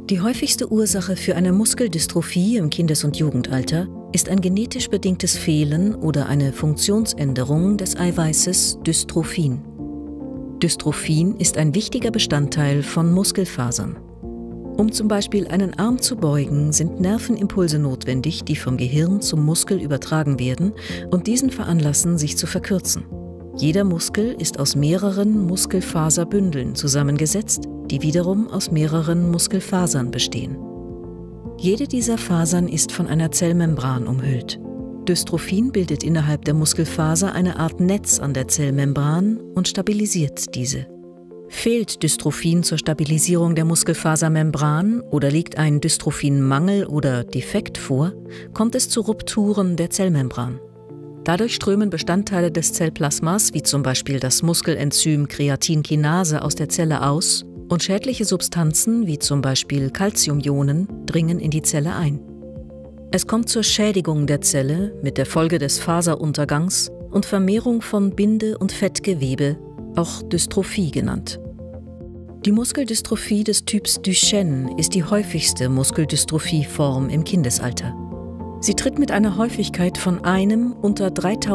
Die häufigste Ursache für eine Muskeldystrophie im Kindes- und Jugendalter ist ein genetisch bedingtes Fehlen oder eine Funktionsänderung des Eiweißes Dystrophin. Dystrophin ist ein wichtiger Bestandteil von Muskelfasern. Um zum Beispiel einen Arm zu beugen, sind Nervenimpulse notwendig, die vom Gehirn zum Muskel übertragen werden und diesen veranlassen, sich zu verkürzen. Jeder Muskel ist aus mehreren Muskelfaserbündeln zusammengesetzt, die wiederum aus mehreren Muskelfasern bestehen. Jede dieser Fasern ist von einer Zellmembran umhüllt. Dystrophin bildet innerhalb der Muskelfaser eine Art Netz an der Zellmembran und stabilisiert diese. Fehlt Dystrophin zur Stabilisierung der Muskelfasermembran oder liegt ein Dystrophinmangel oder Defekt vor, kommt es zu Rupturen der Zellmembran. Dadurch strömen Bestandteile des Zellplasmas, wie zum Beispiel das Muskelenzym Kreatinkinase, aus der Zelle aus und schädliche Substanzen, wie zum Beispiel Calciumionen, dringen in die Zelle ein. Es kommt zur Schädigung der Zelle mit der Folge des Faseruntergangs und Vermehrung von Binde- und Fettgewebe, auch Dystrophie genannt. Die Muskeldystrophie des Typs Duchenne ist die häufigste Muskeldystrophieform im Kindesalter. Sie tritt mit einer Häufigkeit von einem unter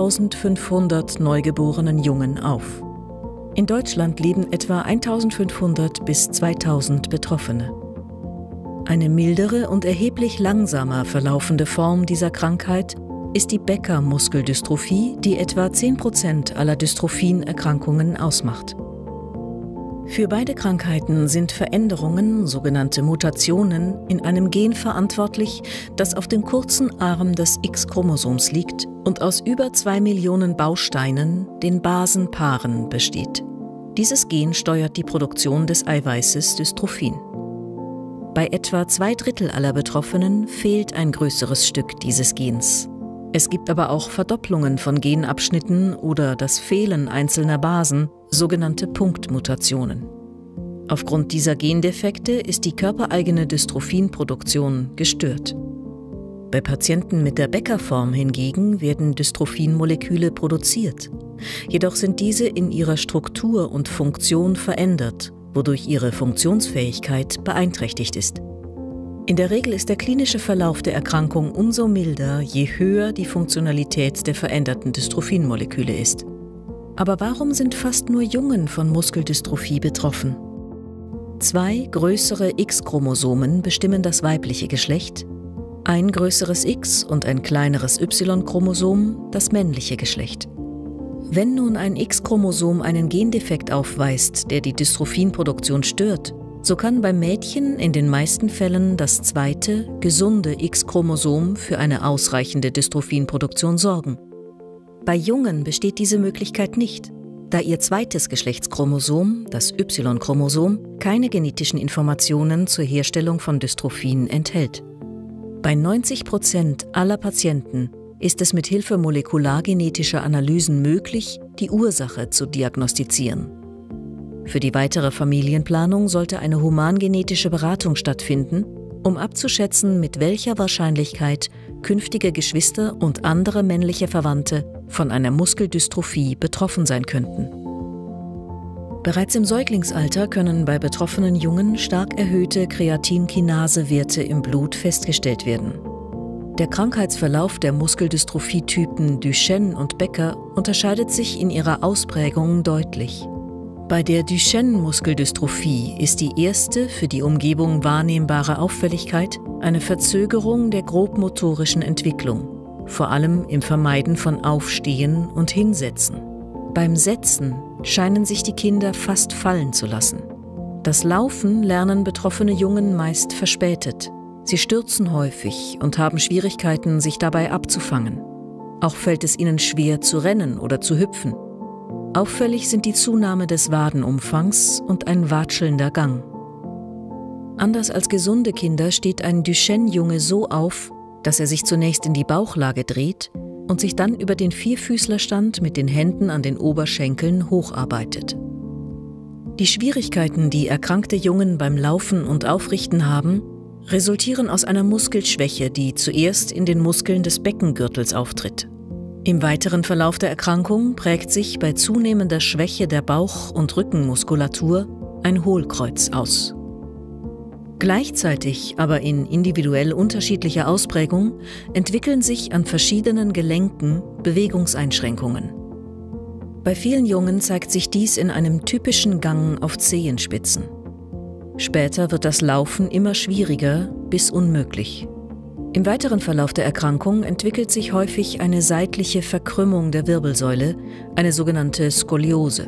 3.500 neugeborenen Jungen auf. In Deutschland leben etwa 1.500 bis 2.000 Betroffene. Eine mildere und erheblich langsamer verlaufende Form dieser Krankheit ist die Becker-Muskeldystrophie, die etwa 10% aller Dystrophin-Erkrankungen ausmacht. Für beide Krankheiten sind Veränderungen, sogenannte Mutationen, in einem Gen verantwortlich, das auf dem kurzen Arm des X-Chromosoms liegt und aus über 2 Millionen Bausteinen, den Basenpaaren, besteht. Dieses Gen steuert die Produktion des Eiweißes Dystrophin. Bei etwa 2/3 aller Betroffenen fehlt ein größeres Stück dieses Gens. Es gibt aber auch Verdopplungen von Genabschnitten oder das Fehlen einzelner Basen, sogenannte Punktmutationen. Aufgrund dieser Gendefekte ist die körpereigene Dystrophinproduktion gestört. Bei Patienten mit der Becker-Form hingegen werden Dystrophinmoleküle produziert. Jedoch sind diese in ihrer Struktur und Funktion verändert, wodurch ihre Funktionsfähigkeit beeinträchtigt ist. In der Regel ist der klinische Verlauf der Erkrankung umso milder, je höher die Funktionalität der veränderten Dystrophinmoleküle ist. Aber warum sind fast nur Jungen von Muskeldystrophie betroffen? 2 größere X-Chromosomen bestimmen das weibliche Geschlecht, ein größeres X und ein kleineres Y-Chromosom das männliche Geschlecht. Wenn nun ein X-Chromosom einen Gendefekt aufweist, der die Dystrophinproduktion stört, so kann beim Mädchen in den meisten Fällen das zweite, gesunde X-Chromosom für eine ausreichende Dystrophinproduktion sorgen. Bei Jungen besteht diese Möglichkeit nicht, da ihr zweites Geschlechtschromosom, das Y-Chromosom, keine genetischen Informationen zur Herstellung von Dystrophin enthält. Bei 90% aller Patienten ist es mit Hilfe molekulargenetischer Analysen möglich, die Ursache zu diagnostizieren. Für die weitere Familienplanung sollte eine humangenetische Beratung stattfinden, um abzuschätzen, mit welcher Wahrscheinlichkeit künftige Geschwister und andere männliche Verwandte von einer Muskeldystrophie betroffen sein könnten. Bereits im Säuglingsalter können bei betroffenen Jungen stark erhöhte Kreatinkinase-Werte im Blut festgestellt werden. Der Krankheitsverlauf der Muskeldystrophie-Typen Duchenne und Becker unterscheidet sich in ihrer Ausprägung deutlich. Bei der Duchenne-Muskeldystrophie ist die erste für die Umgebung wahrnehmbare Auffälligkeit eine Verzögerung der grobmotorischen Entwicklung, vor allem im Vermeiden von Aufstehen und Hinsetzen. Beim Setzen scheinen sich die Kinder fast fallen zu lassen. Das Laufen lernen betroffene Jungen meist verspätet. Sie stürzen häufig und haben Schwierigkeiten, sich dabei abzufangen. Auch fällt es ihnen schwer zu rennen oder zu hüpfen. Auffällig sind die Zunahme des Wadenumfangs und ein watschelnder Gang. Anders als gesunde Kinder steht ein Duchenne-Junge so auf, dass er sich zunächst in die Bauchlage dreht und sich dann über den Vierfüßlerstand mit den Händen an den Oberschenkeln hocharbeitet. Die Schwierigkeiten, die erkrankte Jungen beim Laufen und Aufrichten haben, resultieren aus einer Muskelschwäche, die zuerst in den Muskeln des Beckengürtels auftritt. Im weiteren Verlauf der Erkrankung prägt sich bei zunehmender Schwäche der Bauch- und Rückenmuskulatur ein Hohlkreuz aus. Gleichzeitig, aber in individuell unterschiedlicher Ausprägung, entwickeln sich an verschiedenen Gelenken Bewegungseinschränkungen. Bei vielen Jungen zeigt sich dies in einem typischen Gang auf Zehenspitzen. Später wird das Laufen immer schwieriger bis unmöglich. Im weiteren Verlauf der Erkrankung entwickelt sich häufig eine seitliche Verkrümmung der Wirbelsäule, eine sogenannte Skoliose.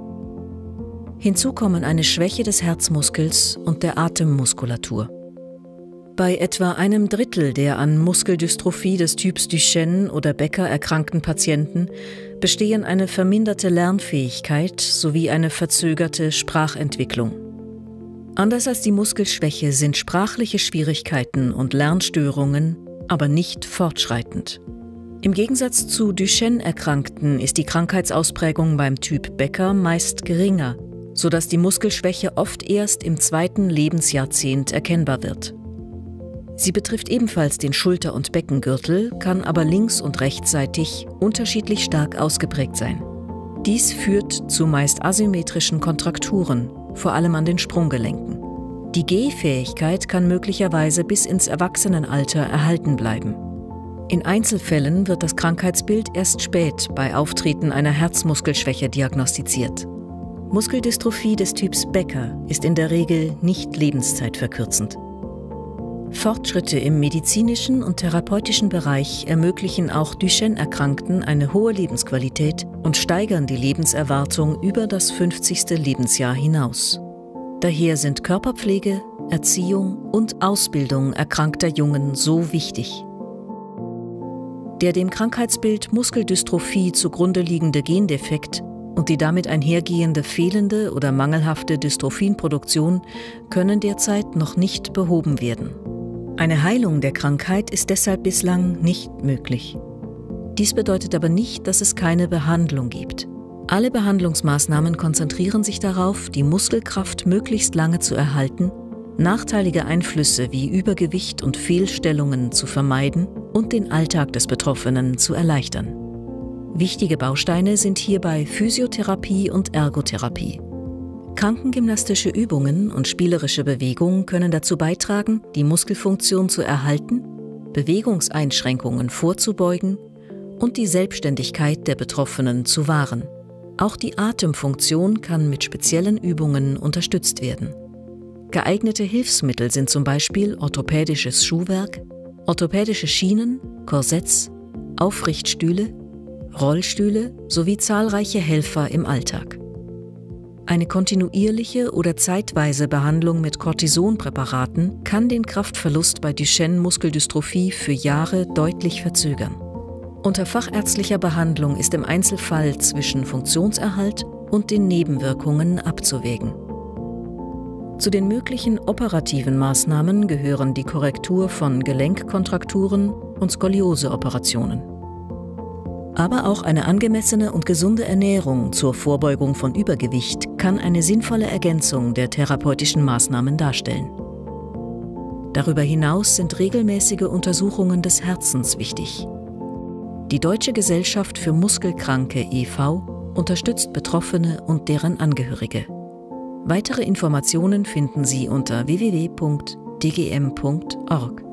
Hinzu kommen eine Schwäche des Herzmuskels und der Atemmuskulatur. Bei etwa 1/3 der an Muskeldystrophie des Typs Duchenne oder Becker erkrankten Patienten bestehen eine verminderte Lernfähigkeit sowie eine verzögerte Sprachentwicklung. Anders als die Muskelschwäche sind sprachliche Schwierigkeiten und Lernstörungen aber nicht fortschreitend. Im Gegensatz zu Duchenne-Erkrankten ist die Krankheitsausprägung beim Typ Becker meist geringer, sodass die Muskelschwäche oft erst im 2. Lebensjahrzehnt erkennbar wird. Sie betrifft ebenfalls den Schulter- und Beckengürtel, kann aber links- und rechtsseitig unterschiedlich stark ausgeprägt sein. Dies führt zu meist asymmetrischen Kontrakturen, vor allem an den Sprunggelenken. Die Gehfähigkeit kann möglicherweise bis ins Erwachsenenalter erhalten bleiben. In Einzelfällen wird das Krankheitsbild erst spät bei Auftreten einer Herzmuskelschwäche diagnostiziert. Muskeldystrophie des Typs Becker ist in der Regel nicht lebenszeitverkürzend. Fortschritte im medizinischen und therapeutischen Bereich ermöglichen auch Duchenne-Erkrankten eine hohe Lebensqualität und steigern die Lebenserwartung über das 50. Lebensjahr hinaus. Daher sind Körperpflege, Erziehung und Ausbildung erkrankter Jungen so wichtig. Der dem Krankheitsbild Muskeldystrophie zugrunde liegende Gendefekt und die damit einhergehende fehlende oder mangelhafte Dystrophinproduktion können derzeit noch nicht behoben werden. Eine Heilung der Krankheit ist deshalb bislang nicht möglich. Dies bedeutet aber nicht, dass es keine Behandlung gibt. Alle Behandlungsmaßnahmen konzentrieren sich darauf, die Muskelkraft möglichst lange zu erhalten, nachteilige Einflüsse wie Übergewicht und Fehlstellungen zu vermeiden und den Alltag des Betroffenen zu erleichtern. Wichtige Bausteine sind hierbei Physiotherapie und Ergotherapie. Krankengymnastische Übungen und spielerische Bewegung können dazu beitragen, die Muskelfunktion zu erhalten, Bewegungseinschränkungen vorzubeugen und die Selbstständigkeit der Betroffenen zu wahren. Auch die Atemfunktion kann mit speziellen Übungen unterstützt werden. Geeignete Hilfsmittel sind zum Beispiel orthopädisches Schuhwerk, orthopädische Schienen, Korsetts, Aufrichtstühle, Rollstühle sowie zahlreiche Helfer im Alltag. Eine kontinuierliche oder zeitweise Behandlung mit Cortisonpräparaten kann den Kraftverlust bei Duchenne-Muskeldystrophie für Jahre deutlich verzögern. Unter fachärztlicher Behandlung ist im Einzelfall zwischen Funktionserhalt und den Nebenwirkungen abzuwägen. Zu den möglichen operativen Maßnahmen gehören die Korrektur von Gelenkkontrakturen und Skoliose-Operationen. Aber auch eine angemessene und gesunde Ernährung zur Vorbeugung von Übergewicht kann eine sinnvolle Ergänzung der therapeutischen Maßnahmen darstellen. Darüber hinaus sind regelmäßige Untersuchungen des Herzens wichtig. Die Deutsche Gesellschaft für Muskelkranke e.V. unterstützt Betroffene und deren Angehörige. Weitere Informationen finden Sie unter www.dgm.org.